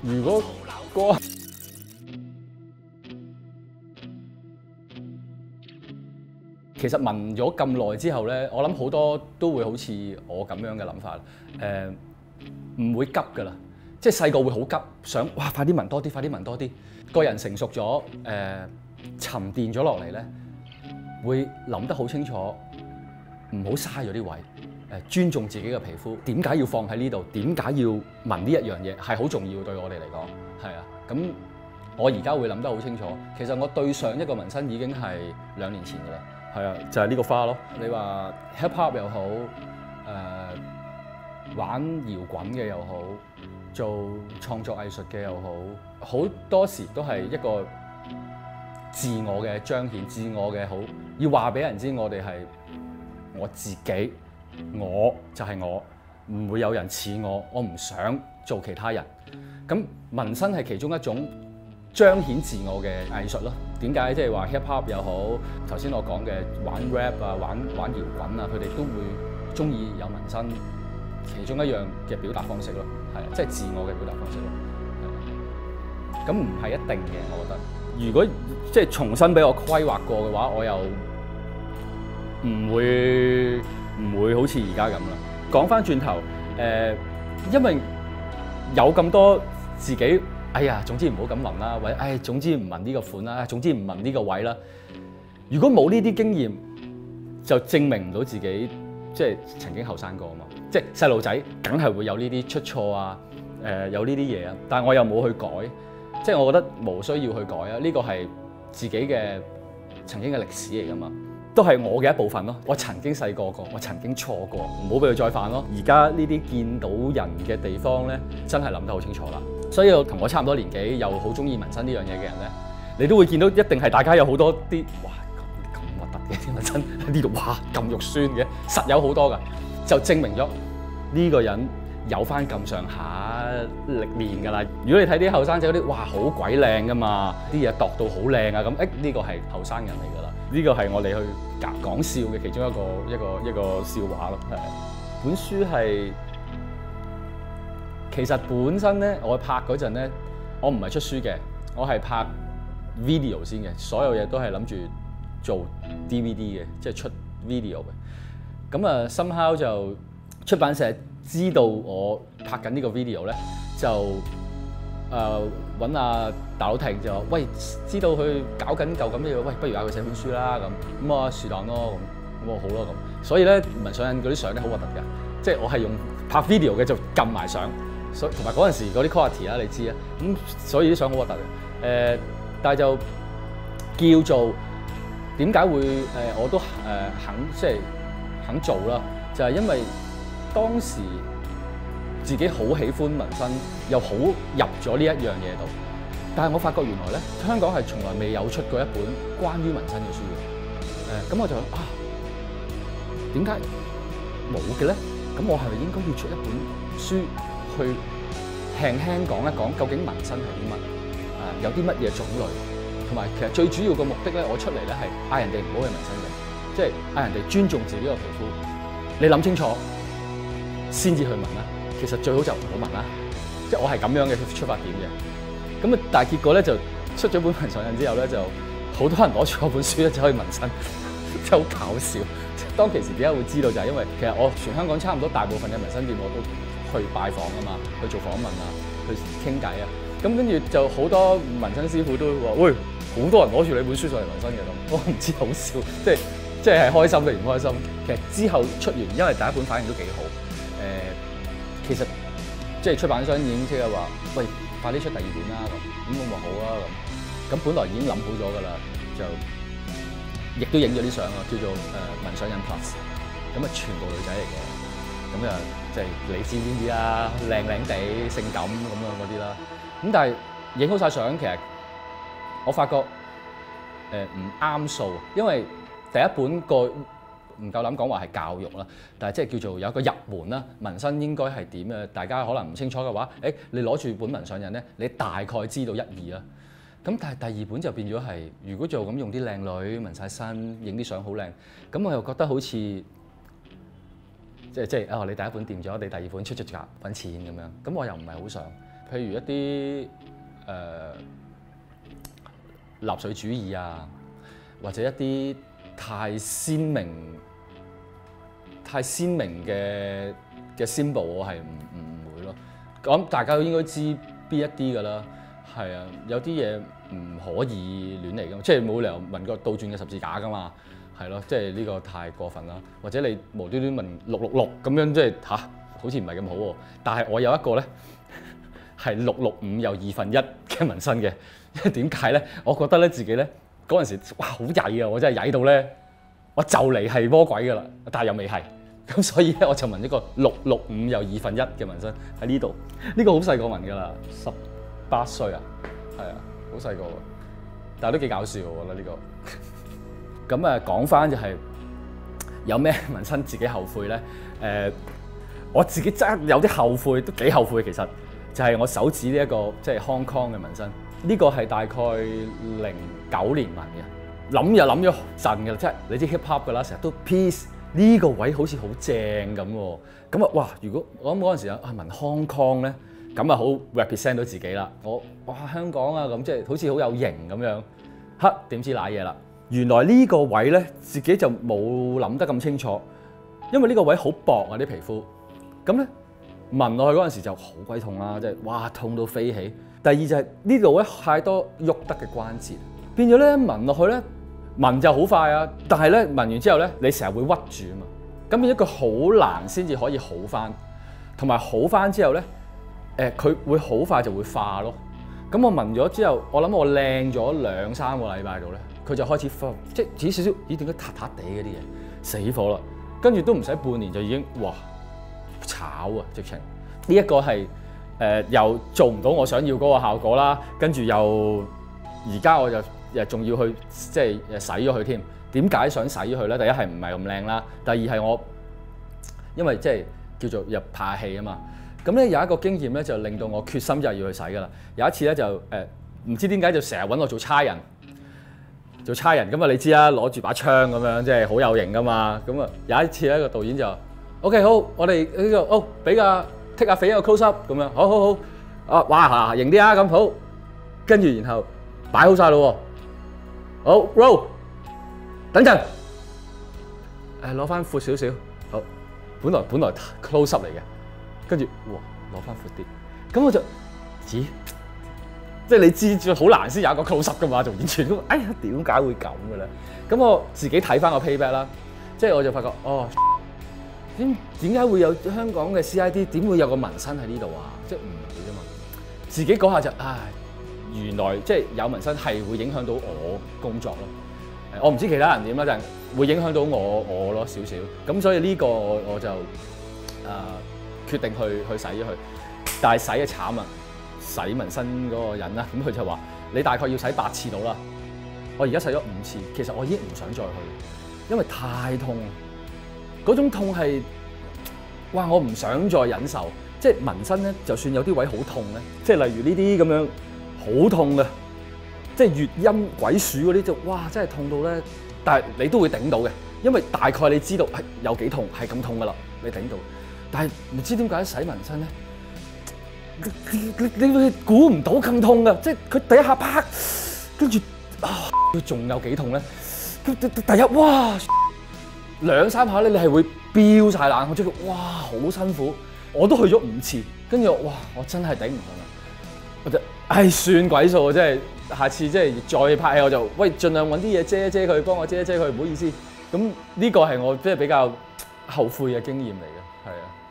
如果嗰其實紋咗咁耐之後咧，我諗好多都會好似我咁樣嘅諗法，唔會急㗎啦。即係細個會好急，想哇快啲紋多啲，快啲紋多啲。個人成熟咗，沉澱咗落嚟咧，會諗得好清楚，唔好嘥咗啲位。尊重自己嘅皮膚，點解要放喺呢度？點解要紋呢一樣嘢？係好重要對我哋嚟講，係啊。咁我而家會諗得好清楚。其實我對上一個紋身已經係2年前㗎啦。係啊，就係呢個花咯。你話 hip hop 又好，玩搖滾嘅又好，做創作藝術嘅又好，好多時都係一個自我嘅彰顯，自我嘅好，要話俾人知我哋係我自己。我就係我，唔會有人似我，我唔想做其他人。咁紋身係其中一種彰顯自我嘅藝術咯。點解？即係話 hip hop 又好，頭先我講嘅玩 rap 啊、玩搖滾啊，佢哋都會中意有紋身，其中一樣嘅表達方式咯。係啊，即係自我嘅表達方式咯。咁唔係一定嘅，我覺得。如果即係重新俾我規劃過嘅話，我又唔會好似而家咁啦。講翻轉頭，因為有咁多自己，哎呀，總之唔好咁紋啦，或者總之唔紋呢個款啦，總之唔紋呢個位啦。如果冇呢啲經驗，就證明唔到自己即係曾經後生過啊嘛。即係細路仔，梗係會有呢啲出錯啊，有呢啲嘢啊。但係我又冇去改，即係我覺得冇需要去改啊。呢個係自己嘅曾經嘅歷史嚟㗎嘛。都係我嘅一部分咯。我曾經細個過，我曾經錯過，唔好俾佢再犯咯。而家呢啲見到人嘅地方咧，真係諗得好清楚啦。所以同我差唔多年紀，又好中意紋身呢樣嘢嘅人咧，你都會見到一定係大家有好多啲哇咁核突嘅啲紋身喺呢度，哇咁肉酸嘅，實有好多㗎，就證明咗呢個人有翻咁上下歷練㗎啦。如果你睇啲後生仔嗰啲，哇好鬼靚㗎嘛，啲嘢度到好靚啊咁，呢個係後生人嚟㗎啦。呢個係我哋去講笑嘅其中一個笑話咯。係本書係其實本身咧，我拍嗰陣咧，我唔係出書嘅，我係拍 video 先嘅，所有嘢都係諗住做 DVD 嘅，即係出 video 嘅。咁啊，somehow就出版社知道我拍緊呢個 video 咧，就揾阿大佬聽就話，喂，知道佢搞緊嚿咁嘅嘢，喂，不如嗌佢寫本書啦咁。咁我是但咯，咁我好咯咁。所以咧，紋上印嗰啲相咧好核突嘅，即係我係用拍 video 嘅就撳埋相，所以同埋嗰陣時嗰啲 quality 啦，你知啊。咁所以啲相好核突嘅。但係就叫做點解會我都肯做啦，就係因為當時自己好喜歡紋身，又好入咗呢一樣嘢度。但係我發覺原來咧，香港係從來未有出過一本關於紋身嘅書嘅。咁我就諗點解冇嘅咧？咁我係咪應該要出一本書去輕輕講一講究竟紋身係啲乜？有啲乜嘢種類？同埋其實最主要個目的咧，我出嚟咧係嗌人哋唔好去紋身嘅，即係嗌人哋尊重自己個皮膚。你諗清楚先至去紋啦。其實最好就唔好紋啦。即係我係咁樣嘅出發點嘅。咁啊，但係結果咧就出咗本紋上印之後咧，就好多人攞住嗰本書咧就可以紋身，真係好搞笑。當其時點解會知道就係因為其實我全香港差唔多大部分嘅紋身店我都去拜訪啊嘛，去做訪問啊，去傾偈啊。咁跟住就好多紋身師傅都話：喂，好多人攞住你本書上嚟紋身嘅咁。我唔知好笑，即係開心定唔開心？其實之後出完，因為第一本反應都幾好。其實即係出版商已經即係話：喂，快啲出第二本啦咁。咁我話好啊咁。咁本來已經諗好咗㗎啦，就亦都影咗啲相啊，叫做紋上印 Plus。咁啊，全部女仔嚟嘅。咁啊，即係你知邊啲啦，靚靚地、性感咁樣嗰啲啦。咁但係影好晒相，其實我發覺唔啱數，因為第一本個唔夠膽講話係教育啦，但係即係叫做有一個入門啦。紋身應該係點嘅？大家可能唔清楚嘅話，你攞住本紋上印咧，你大概知道一二啦。咁但係第二本就變咗係，如果做咁用啲靚女紋晒身，影啲相好靚，咁我又覺得好似即係你第一本掂咗，你第二本出價揾錢咁樣，咁我又唔係好想。 譬如一啲納粹主義啊，或者一啲太鮮明嘅 symbol， 我係唔會咯。咁大家都應該知邊一啲㗎啦。係啊，有啲嘢唔可以亂嚟㗎嘛，即係冇理由紋個倒轉嘅十字架㗎嘛。係咯，即係呢個太過分啦。或者你無端端紋666咁樣，即係吓，好似唔係咁好喎。但係我有一個咧係665又1/2嘅紋身嘅。因為點解咧？我覺得咧自己咧嗰陣時，哇好曳啊！我真係曳到咧，我就嚟係魔鬼㗎啦，但係又未係。咁所以咧我就紋一個665又1/2嘅紋身喺呢度。呢個好細個紋㗎啦，18歲啊，係啊，好細個，但係都幾搞笑我覺得呢個。咁講翻就係有咩紋身自己後悔咧？我自己真係有啲後悔，都幾後悔其實，就係我手指呢一個即係 Hong Kong 嘅紋身。呢個係大概09年紋嘅，諗又諗咗陣㗎啦，即係你知 hip hop 㗎啦，成日都 peace 呢個位好似好正咁喎。咁啊哇！如果我諗嗰陣時紋 Hong Kong 咧，咁啊好 represent 到自己啦。我哇香港啊咁，即係好似好有型咁樣。嚇點知瀨嘢啦？原來呢個位咧自己就冇諗得咁清楚，因為呢個位好薄啊啲皮膚。咁咧紋落去嗰陣時就好鬼痛啦，即係哇痛到飛起。第二就係呢度咧太多喐得嘅關節，變咗咧紋落去咧紋就好快啊，但係咧紋完之後咧你成日會屈住啊嘛，咁變咗佢好難先至可以好翻，同埋好翻之後咧佢會好快就會化咯。咁我紋咗之後，我諗我靚咗2-3個禮拜度咧，佢就開始化，即係只少少咦點解塌塌地嗰啲嘢死火啦，跟住都唔使半年就已經哇炒啊直情呢一個係。又做唔到我想要嗰個效果啦，跟住又而家我就仲要去即係洗咗佢添。點解想洗咗佢咧？第一係唔係咁靚啦，第二係我因為即係叫做入怕氣啊嘛。咁咧有一個經驗咧就令到我決心就係要去洗噶啦。有一次咧就唔知點解就成日揾我做差人，咁啊你知啦，攞住把槍咁樣即係好有型噶嘛。咁啊有一次咧個導演就 OK 好，我哋呢個俾個。剔下肥一個 close up 咁樣，好，啊哇型啲啊咁好，跟住然後擺好晒咯喎，好 roll， 等陣，攞翻闊少少，好，本來 close up 嚟嘅，跟住哇攞翻闊啲，咁我就，咦，即係你知好難先有一個 close up 噶嘛，做演員咁，哎呀點解會咁嘅咧？咁我自己睇翻個 payback 啦，即係我就發覺哦。點解會有香港嘅 CID？ 點會有個紋身喺呢度啊？即係唔會啫嘛。自己嗰下就原來即係有紋身係會影響到我工作咯。我唔知其他人點啦，就係會影響到我咯少少。咁所以呢個我就決定去洗咗佢。但係洗嘅慘啊！洗紋身嗰個人啦，咁佢就話：你大概要洗8次到啦。我而家洗咗5次，其實我已經唔想再去，因為太痛。嗰種痛係，哇！我唔想再忍受，即係紋身咧，就算有啲位好痛咧，即係例如呢啲咁樣好痛嘅，即係粵陰鬼鼠嗰啲就哇，真係痛到咧，但係你都會頂到嘅，因為大概你知道係有幾痛，係咁痛噶啦，你頂到。但係唔知點解洗紋身咧，你估唔到咁痛噶，即係佢第一下啪，跟住佢仲有幾痛咧？第一哇！2-3下咧，你係會飆晒冷汗出嚟，哇，好辛苦！我都去咗5次，跟住哇，我真係頂唔順啦！我就算鬼數啊，即係下次即係再拍戲我就喂，盡量揾啲嘢遮一遮佢，幫我遮一遮佢，唔好意思。咁呢個係我即係比較後悔嘅經驗嚟嘅，係啊。